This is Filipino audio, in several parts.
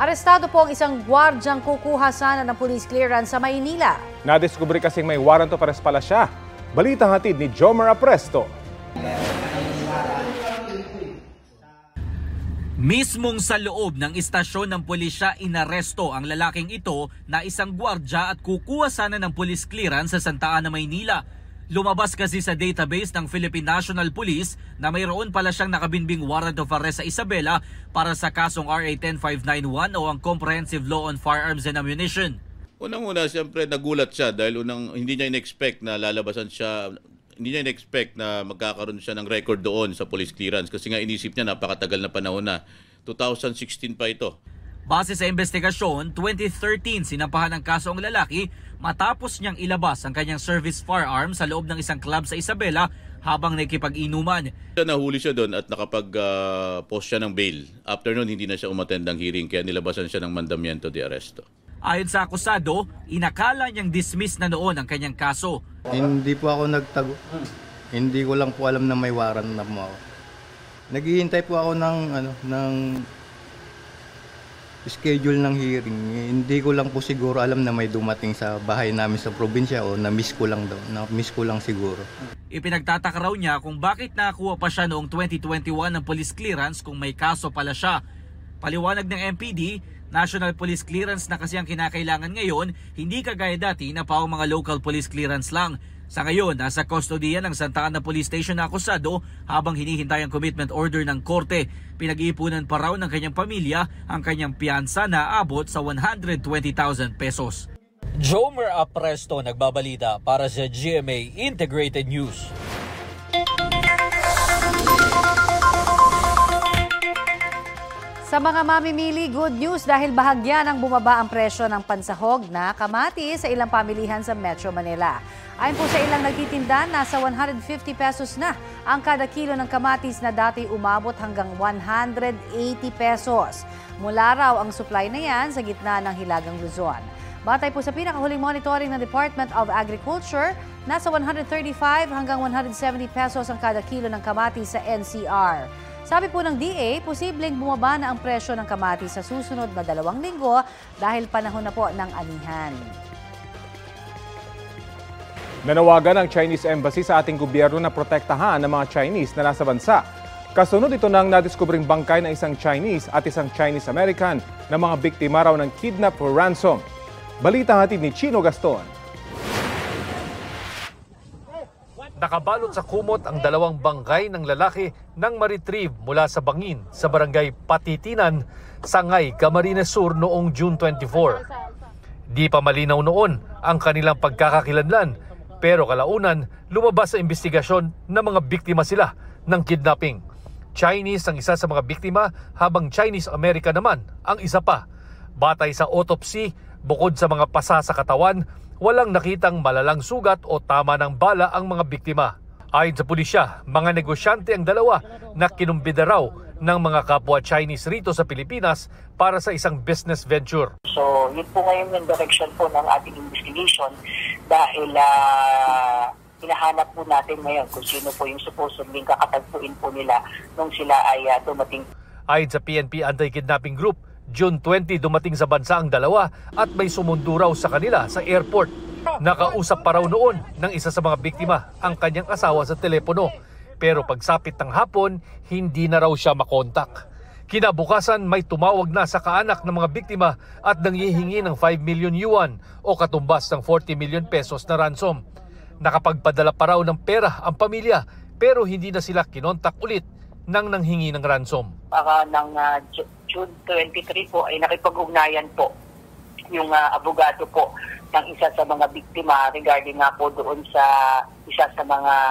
Arestado po ang isang gwardyang kukuha sana ng police clearance sa Maynila. Nadiskubre kasing may warrant of arrest pala siya. Balitang hatid ni Jomer Apresto. Mismong sa loob ng istasyon ng pulisya, inaresto ang lalaking ito na isang gwardya at kukuha sana ng police clearance sa Santa Ana, Maynila. Lumabas kasi sa database ng Philippine National Police na mayroon pala siyang nakabinbing warrant of arrest sa Isabela para sa kasong RA 10591 o ang Comprehensive Law on Firearms and Ammunition. Unang-una, siyempre nagulat siya dahil hindi niya in-expect na lalabasan siya. Hindi niya in-expect na magkakaroon siya ng record doon sa police clearance kasi nga inisip niya napakatagal na panahon na. 2016 pa ito. Base sa investigasyon, 2013 sinampahan ng kaso ang lalaki matapos niyang ilabas ang kanyang service firearm sa loob ng isang club sa Isabela habang nakikipag-inuman. Nahuli siya doon at nakapag-post siya ng bail. After noon, hindi na siya umattend ng hearing kaya nilabasan siya ng mandamiento de arresto. Ayon sa akusado, inakala niyang dismiss na noon ang kanyang kaso. Hindi po ako nagtago. Hindi ko lang po alam na may warrant na po ako. Naghihintay po ako ng schedule ng hearing. Hindi ko lang po siguro alam na may dumating sa bahay namin sa probinsya o na-miss ko lang daw. Na-miss ko lang siguro. Ipinagtataka raw niya kung bakit nakakuha pa siya noong 2021 ng police clearance kung may kaso pala siya. Paliwanag ng MPD, National Police Clearance na kasi ang kinakailangan ngayon, hindi kagaya dati na pao mga local police clearance lang. Sa ngayon, nasa kustodiya ng Santa Ana Police Station na akusado habang hinihintay ang commitment order ng korte. Pinag-iipunan pa raw ng kanyang pamilya ang kanyang piyansa na abot sa 120,000 pesos. Jomer Apresto nagbabalita para sa GMA Integrated News. Sa mga mamimili, good news dahil bahagya ng bumaba ang presyo ng pansahog na kamatis sa ilang pamilihan sa Metro Manila. Ayon po sa ilang nagtitinda, nasa 150 pesos na ang kada kilo ng kamatis na dati umabot hanggang 180 pesos. Mula raw ang supply na yan sa gitna ng Hilagang Luzon. Batay po sa pinakahuling monitoring ng Department of Agriculture, nasa 135 hanggang 170 pesos ang kada kilo ng kamatis sa NCR. Sabi po ng DA, posibleng bumaba na ang presyo ng kamatis sa susunod na 2 linggo dahil panahon na po ng anihan. Nanawagan ang Chinese Embassy sa ating gobyerno na protektahan ang mga Chinese na nasa bansa. Kasunod ito ng nadiskubring bangkay ng isang Chinese at isang Chinese-American na mga biktima raw ng kidnap or ransom. Balita hatid ni Chino Gaston. Nakabalot sa kumot ang 2 bangkay ng lalaki nang ma-retrieve mula sa bangin sa barangay Patitinan, Sangay, Camarines Sur noong June 24. Di pa malinaw noon ang kanilang pagkakakilanlan pero kalaunan lumabas sa investigasyon na mga biktima sila ng kidnapping. Chinese ang isa sa mga biktima habang Chinese-American naman ang isa pa. Batay sa autopsy, bukod sa mga pasa sa katawan, walang nakitang malalang sugat o tama ng bala ang mga biktima. Ayon sa pulisya, mga negosyante ang dalawa na kinumbida raw ng mga kapwa Chinese rito sa Pilipinas para sa isang business venture. So, yun po ngayon yung direction po ng ating investigation dahil hinahanap po natin ngayon kung sino po yung supposedly kakatagpuin po nila nung sila ay dumating. Ayon sa PNP Anti-Kidnapping Group, June 20 dumating sa bansa ang dalawa at may sumundo raw sa kanila sa airport. Nakausap pa raw noon ng isa sa mga biktima ang kanyang asawa sa telepono. Pero pagsapit ng hapon, hindi na raw siya makontak. Kinabukasan may tumawag na sa kaanak ng mga biktima at nanghihingi ng 5 million yuan o katumbas ng 40 million pesos na ransom. Nakapagpadala pa raw ng pera ang pamilya pero hindi na sila kinontak ulit nang nanghingi ng ransom. Ng June 23 po ay nakipag-ugnayan po yung abogado po ng isa sa mga biktima regarding nga po doon sa isa sa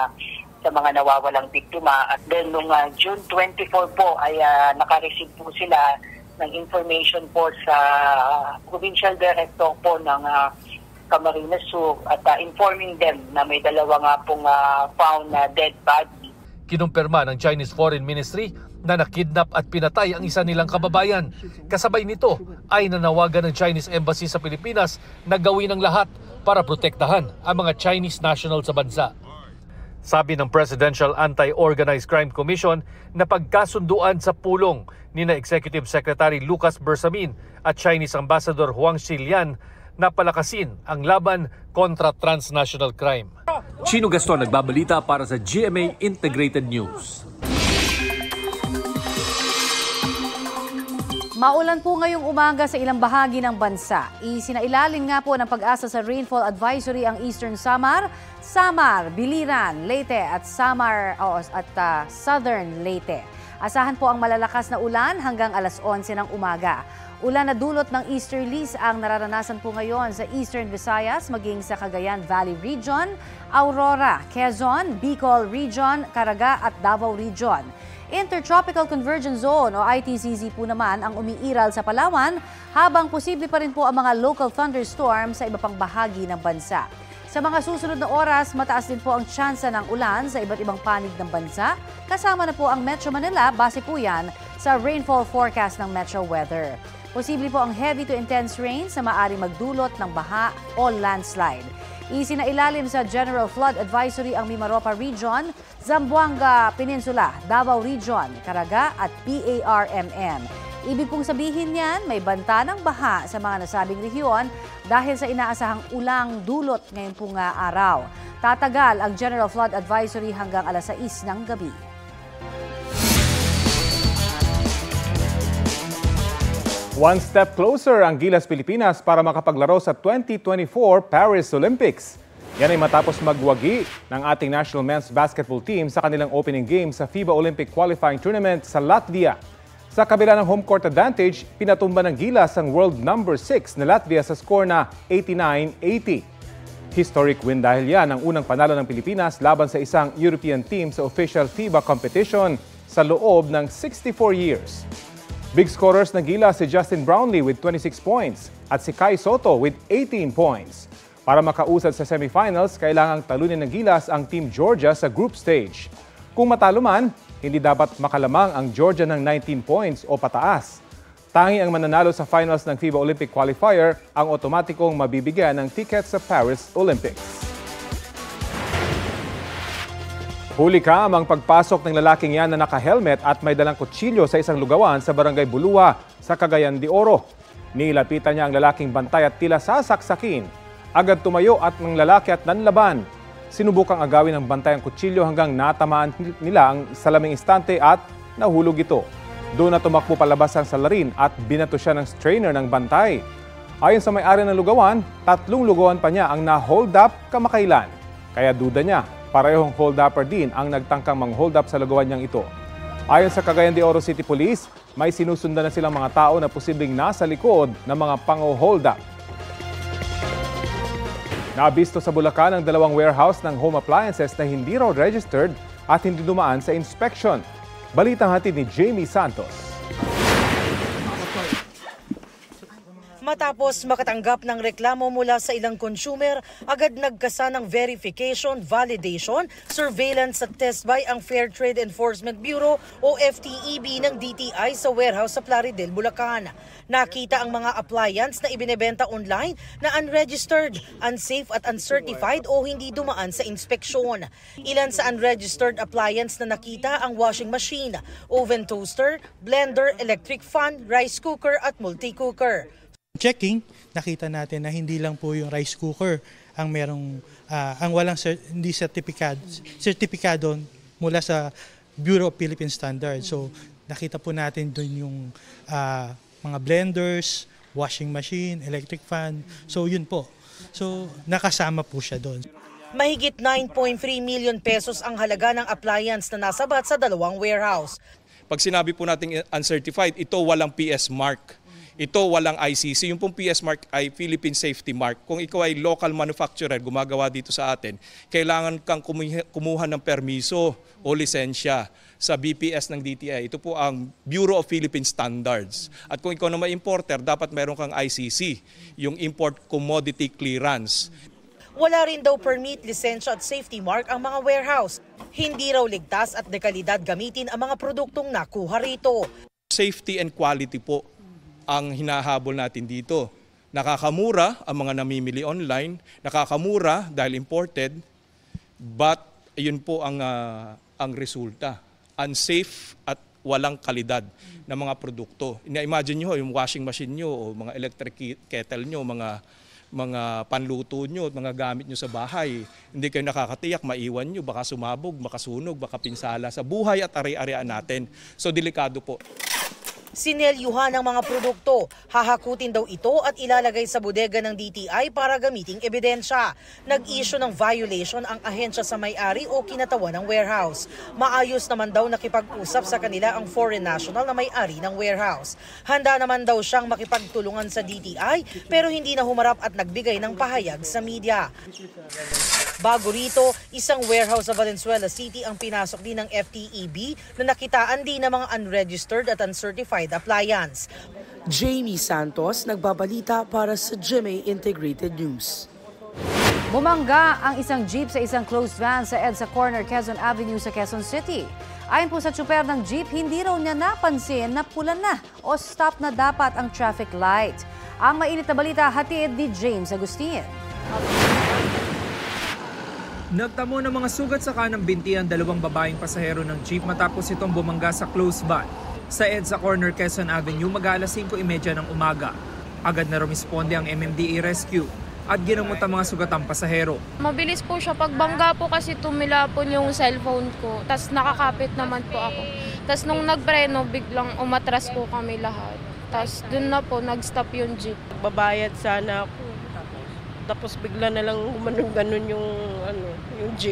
mga nawawalang biktima. At then nung June 24 po ay naka-receive po sila ng information po sa provincial director po ng Camarines Sur at informing them na may dalawa nga pong found na dead body. Kinumpirma ng Chinese Foreign Ministry na nakidnap at pinatay ang isa nilang kababayan. Kasabay nito ay nanawagan ng Chinese Embassy sa Pilipinas na gawin ang lahat para protektahan ang mga Chinese national sa bansa. Sabi ng Presidential Anti-Organized Crime Commission na pagkasunduan sa pulong ni na Executive Secretary Lucas Bersamin at Chinese Ambassador Huang Xilian na palakasin ang laban kontra transnational crime. Chino Gaston nagbabalita para sa GMA Integrated News. Maulan po ngayong umaga sa ilang bahagi ng bansa. Isinailalim nga po ng pag-asa sa rainfall advisory ang Eastern Samar, Biliran, Leyte at Southern Leyte. Asahan po ang malalakas na ulan hanggang alas 11 ng umaga. Ulan na dulot ng easterlies ang nararanasan po ngayon sa Eastern Visayas maging sa Cagayan Valley Region, Aurora, Quezon, Bicol Region, Caraga at Davao Region. Intertropical Convergence Zone o ITCZ po naman ang umiiral sa Palawan habang posible pa rin po ang mga local thunderstorms sa iba pang bahagi ng bansa. Sa mga susunod na oras, mataas din po ang tsansa ng ulan sa iba't ibang panig ng bansa. Kasama na po ang Metro Manila, base po yan sa rainfall forecast ng Metro Weather. Posible po ang heavy to intense rain sa maaaring magdulot ng baha o landslide. Isinailalim sa General Flood Advisory ang Mimaropa Region, Zamboanga Peninsula, Davao Region, Caraga at PARMM. Ibig pong sabihin niyan, may banta ng baha sa mga nasabing rehiyon dahil sa inaasahang ulang dulot ngayon pong araw. Tatagal ang General Flood Advisory hanggang alas 6 ng gabi. One step closer ang Gilas Pilipinas para makapaglaro sa 2024 Paris Olympics. Yan ay matapos magwagi ng ating national men's basketball team sa kanilang opening game sa FIBA Olympic Qualifying Tournament sa Latvia. Sa kabila ng home court advantage, pinatumba ng Gilas ang world number 6 na Latvia sa score na 89-80. Historic win dahil yan ang unang panalo ng Pilipinas laban sa isang European team sa official FIBA competition sa loob ng 64 years. Big scorers ng Gilas si Justin Brownlee with 26 points at si Kai Soto with 18 points. Para makausad sa semifinals, kailangang talunin ng Gilas ang Team Georgia sa group stage. Kung matalo man, hindi dapat makalamang ang Georgia ng 19 points o pataas. Tanging ang mananalo sa finals ng FIBA Olympic Qualifier ang otomatikong mabibigyan ng ticket sa Paris Olympics. Huli kam ang pagpasok ng lalaking yan na naka-helmet at may dalang kutsilyo sa isang lugawan sa Barangay Bulua sa Cagayan de Oro. Nilapitan niya ang lalaking bantay at tila sasaksakin. Agad tumayo at ng lalaki at nanlaban. Sinubukang agawin ng bantay ang kutsilyo hanggang natamaan nila ang salaming instante at nahulog ito. Doon na tumakbo palabas ang salarin at binato siya ng strainer ng bantay. Ayon sa may-ari ng lugawan, 3 lugawan pa niya ang na-hold up kamakailan. Kaya duda niya, parehong hold-upper din ang nagtangkang mang-hold up sa lugawan niyang ito. Ayon sa Cagayan de Oro City Police, may sinusundan na silang mga tao na posibleng nasa likod ng mga pango-hold up. Nabisto sa Bulacan ang 2 warehouse ng home appliances na hindi raw registered at hindi dumaan sa inspection. Balitang hatid ni Jamie Santos. Matapos makatanggap ng reklamo mula sa ilang consumer, agad nagkasa ng verification, validation, surveillance at test by ang Fair Trade Enforcement Bureau o FTEB ng DTI sa warehouse sa Plaridel, Bulacan. Nakita ang mga appliance na ibinebenta online na unregistered, unsafe at uncertified o hindi dumaan sa inspeksyon. Ilan sa unregistered appliance na nakita ang washing machine, oven toaster, blender, electric fan, rice cooker at multi-cooker. Checking, nakita natin na hindi lang po yung rice cooker ang merong ang walang hindi sertipikado mula sa Bureau of Philippine Standards. So nakita po natin doon yung mga blenders, washing machine, electric fan. So yun po. So nakasama po siya doon. Mahigit 9.3 million pesos ang halaga ng appliance na nasabat sa 2 warehouse. Pag sinabi po natin uncertified, ito walang PS mark. Ito walang ICC. Yung pong PS mark ay Philippine Safety Mark. Kung ikaw ay local manufacturer, gumagawa dito sa atin, kailangan kang kumuha ng permiso o lisensya sa BPS ng DTI. Ito po ang Bureau of Philippine Standards. At kung ikaw na may importer, dapat meron kang ICC, yung Import Commodity Clearance. Wala rin daw permit, lisensya at safety mark ang mga warehouse. Hindi raw ligtas at dekalidad gamitin ang mga produktong nakuha rito. Safety and quality po ang hinahabol natin dito. Nakakamura ang mga namimili online, nakakamura dahil imported, but Ayun po ang resulta. Unsafe at walang kalidad na mga produkto. Imagine nyo yung washing machine nyo o mga electric kettle nyo, mga panluto nyo, mga gamit nyo sa bahay. Hindi kayo nakakatiyak, maiwan nyo, baka sumabog, makasunog, baka pinsala sa buhay at ari-arian natin. So delikado po. Sinelyuhan ang mga produkto. Hahakutin daw ito at ilalagay sa bodega ng DTI para gamiting ebidensya. Nag-issue ng violation ang ahensya sa may-ari o kinatawan ng warehouse. Maayos naman daw nakipag-usap sa kanila ang foreign national na may-ari ng warehouse. Handa naman daw siyang makipagtulungan sa DTI pero hindi na humarap at nagbigay ng pahayag sa media. Bago rito, isang warehouse sa Valenzuela City ang pinasok din ng FTEB na nakitaan din ng mga unregistered at uncertified appliance. Jamie Santos, nagbabalita para sa GMA Integrated News. Bumangga ang isang jeep sa isang closed van sa EDSA Corner, Quezon Avenue sa Quezon City. Ayon po sa tsuper ng jeep, hindi raw niya napansin na pula na o stop na dapat ang traffic light. Ang mainit na balita hatid ni James Agustin. Nagtamo ng mga sugat sa kanang binti ang dalawang babaeng pasahero ng jeep matapos itong bumangga sa closed van sa EDSA Corner, Quezon Avenue mag-aalas 5:30 ng umaga. Agad na rumisponde ang MMDA Rescue at ginamot ang mga sugatang pasahero. Mabilis po siya. Pagbangga po kasi tumilapon yung cellphone ko. Tapos nakakapit naman po ako. Tapos nung nagpreno, biglang umatras po kami lahat. Tapos dun na po, nag-stop yung jeep. Babayad sana ako. Tapos bigla na lang gumanon-ganon yung jeep.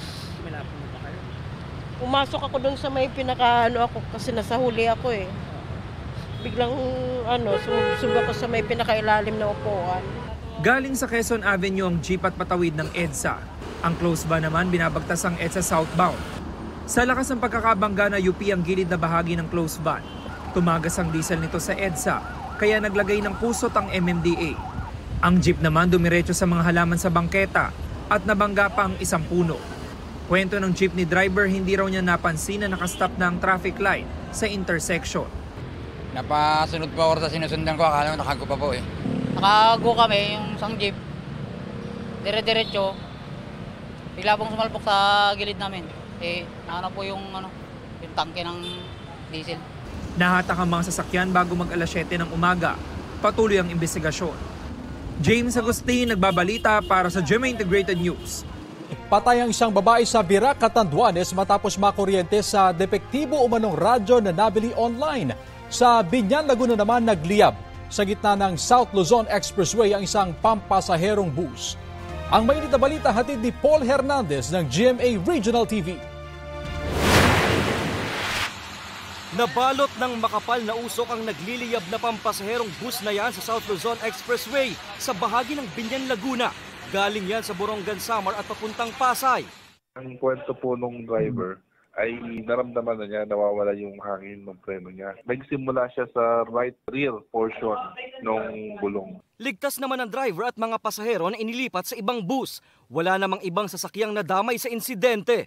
Pumasok ako doon sa may ako kasi nasa huli ako eh. Biglang sumubsub ako sa may pinakailalim na upuan. Galing sa Quezon Avenue ang jeep at patawid ng EDSA. Ang close van naman binabagtas ang EDSA southbound. Sa lakas ng pagkakabangga na UP ang gilid na bahagi ng close van. Tumagas ang diesel nito sa EDSA kaya naglagay ng pusot ang MMDA. Ang jeep naman dumiretso sa mga halaman sa bangketa at nabangga pa ang isang puno. Kwento ng jeepney driver, hindi raw niya napansin na nakastop na ang traffic light sa intersection. Napasunod po ako sa sinusundan ko, akala ko nakago pa po eh. Nakago kami, yung isang jeep, dire-diretso, bigla pong sumalpok sa gilid namin. Po yung tangke ng diesel. Nahatak ang mga sasakyan bago mag-alas 7 ng umaga. Patuloy ang investigasyon. James Agustin, nagbabalita para sa GMA Integrated News. Patay ang isang babae sa Virac, Catanduanes matapos makuryente sa depektibo umanong radyo na nabili online. Sa Binyan, Laguna naman nagliyab sa gitna ng South Luzon Expressway ang isang pampasaherong bus. Ang mainit na balita hatid ni Paul Hernandez ng GMA Regional TV. Nabalot ng makapal na usok ang nagliliyab na pampasaherong bus na yan sa South Luzon Expressway sa bahagi ng Binyan, Laguna. Galing yan sa Borongan, Samar at papuntang Pasay. Ang kwento po nung driver ay naramdaman na niya nawawala yung hangin ng preno niya. Nagsimula siya sa right rear portion ng gulong. Ligtas naman ang driver at mga pasahero na inilipat sa ibang bus. Wala namang ibang sasakyang nadamay sa insidente.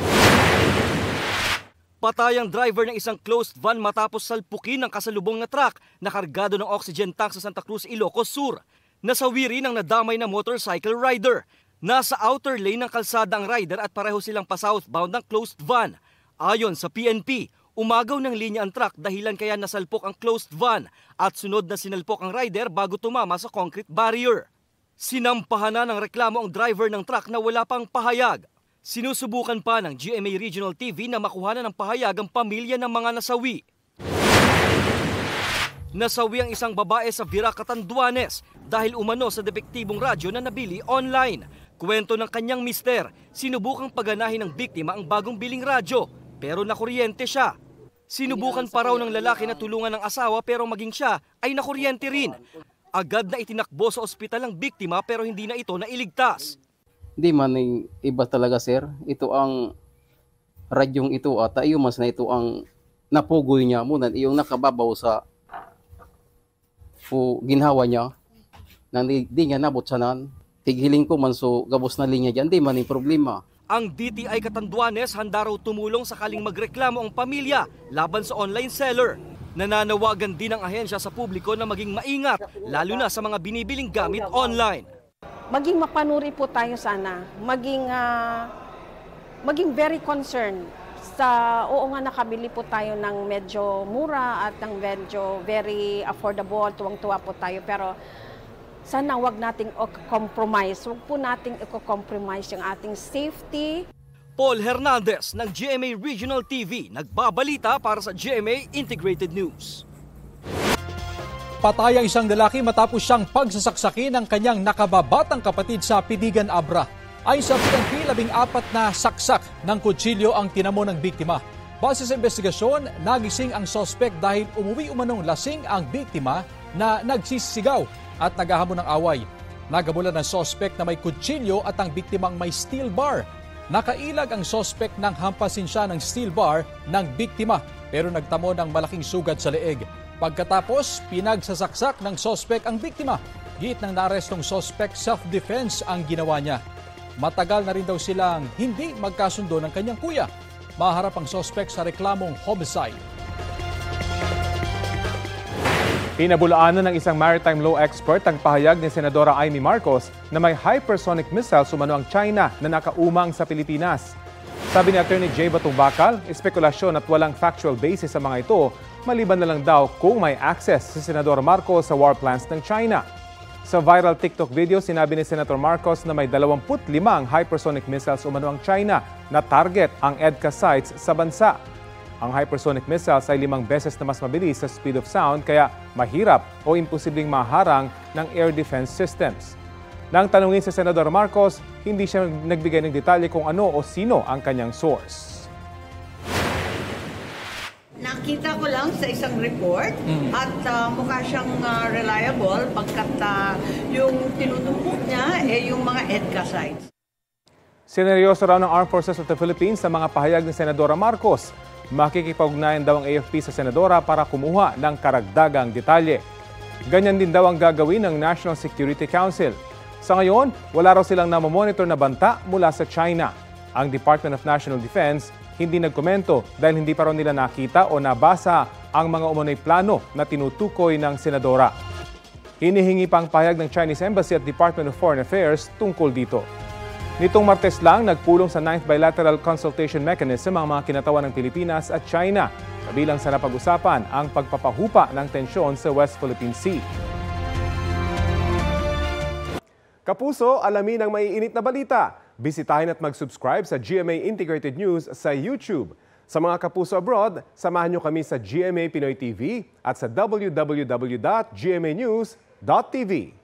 Patay ang driver ng isang closed van matapos salpukin ng kasalubong na truck na kargado ng oxygen tank sa Santa Cruz, Ilocos Sur. Nasawi rin ang nadamay na motorcycle rider. Nasa outer lane ng kalsada ang rider at pareho silang pa-southbound ng closed van. Ayon sa PNP, umagaw ng linya ang truck dahilan kaya nasalpok ang closed van at sunod na sinalpok ang rider bago tumama sa concrete barrier. Sinampahan na ng reklamo ang driver ng truck na wala pang pahayag. Sinusubukan pa ng GMA Regional TV na makuha ng pahayag ang pamilya ng mga nasawi. Nasawi ang isang babae sa Virac, Catanduanes dahil umano sa depektibong radyo na nabili online. Kwento ng kanyang mister, sinubukang paganahin ng biktima ang bagong biling radyo pero nakuryente siya. Sinubukan pa raw ng lalaki na tulungan ng asawa pero maging siya ay nakuryente rin. Agad na itinakbo sa ospital ang biktima pero hindi na ito nailigtas. Di man iba talaga sir, ito ang radyong ito at iyo mas na ito ang napugoy niya muna, yung nakababaw sa ginhawa niya na di niya nabot sanan. Tighiling ko man so gabos na linya dyan, di man yung problema. Ang DTI Catanduanes handa raw tumulong sakaling magreklamo ang pamilya laban sa online seller. Nananawagan din ang ahensya sa publiko na maging maingat, lalo na sa mga binibiling gamit online. Maging mapanuri po tayo sana, maging maging very concerned oo nga nakabili po tayo ng medyo mura at ng medyo very affordable, tuwang-tuwa po tayo, pero sana wag nating compromise. Wag po nating i-compromise yung ating safety. Paul Hernandez ng GMA Regional TV, nagbabalita para sa GMA Integrated News. Patay ang isang lalaki matapos siyang pagsasaksakin ng kanyang nakababatang kapatid sa Piligan, Abra. Ayon sa PNP, 14 na saksak ng kutsilyo ang tinamo ng biktima. Base sa investigasyon, nagising ang sospek dahil umuwi umanong lasing ang biktima na nagsisigaw at naghahamon ng away. Nagabulan ng sospek na may kutsilyo at ang biktimang may steel bar. Nakailag ang sospek nang hampasin siya ng steel bar ng biktima pero nagtamo ng malaking sugat sa leeg. Pagkatapos, pinagsasaksak ng sospek ang biktima. Giit ng naarestong sospek, self-defense ang ginawa niya. Matagal na rin daw silang hindi magkasundo ng kanyang kuya. Maharap ang sospek sa reklamong homicide. Pinabulaanan ng isang maritime law expert ang pahayag ni Senadora Amy Marcos na may hypersonic missiles umano ang China na nakaumang sa Pilipinas. Sabi ni Attorney Jay Batubakal, espekulasyon at walang factual basis sa mga ito, maliban na lang daw kung may access si Senadora Marcos sa war plans ng China. Sa viral TikTok video, sinabi ni Senator Marcos na may 25 hypersonic missiles umano ang China na target ang EDCA sites sa bansa. Ang hypersonic missiles ay 5 beses na mas mabilis sa speed of sound kaya mahirap o imposibleng maharang ng air defense systems. Nang tanungin si Senador Marcos, hindi siya nagbigay ng detalye kung ano o sino ang kanyang source. Nakita ko lang sa isang report at mukha siyang reliable pagkat yung tinutumbok niya yung mga EDCA sites. Sineryoso raw ng Armed Forces of the Philippines sa mga pahayag ni Senadora Marcos. Makikipag-ugnayan daw ang AFP sa Senadora para kumuha ng karagdagang detalye. Ganyan din daw ang gagawin ng National Security Council. Sa ngayon, wala raw silang namomonitor na banta mula sa China. Ang Department of National Defense hindi nagkomento dahil hindi pa raw nila nakita o nabasa ang mga umunoy plano na tinutukoy ng Senadora. Hinihingi pang pahayag ng Chinese Embassy at Department of Foreign Affairs tungkol dito. Nitong Martes lang, nagpulong sa 9th Bilateral Consultation Mechanism ang mga kinatawan ng Pilipinas at China, kabilang sa napag-usapan ang pagpapahupa ng tensyon sa West Philippine Sea. Kapuso, alamin ang maiinit na balita. Bisitahin at mag-subscribe sa GMA Integrated News sa YouTube. Sa mga kapuso abroad, samahan niyo kami sa GMA Pinoy TV at sa www.gmanews.tv.